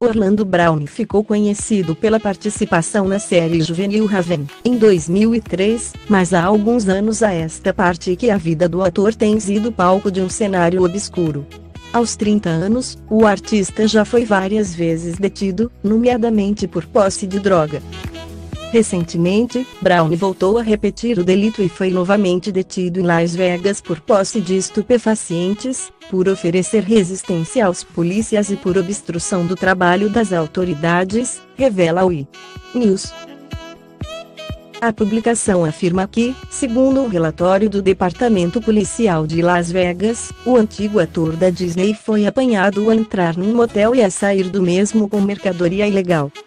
Orlando Brown ficou conhecido pela participação na série juvenil Raven, em 2003, mas há alguns anos a esta parte que a vida do ator tem sido palco de um cenário obscuro. Aos 30 anos, o artista já foi várias vezes detido, nomeadamente por posse de droga. Recentemente, Brown voltou a repetir o delito e foi novamente detido em Las Vegas por posse de estupefacientes, por oferecer resistência aos polícias e por obstrução do trabalho das autoridades, revela o E! News. A publicação afirma que, segundo um relatório do Departamento Policial de Las Vegas, o antigo ator da Disney foi apanhado ao entrar num motel e a sair do mesmo com mercadoria ilegal.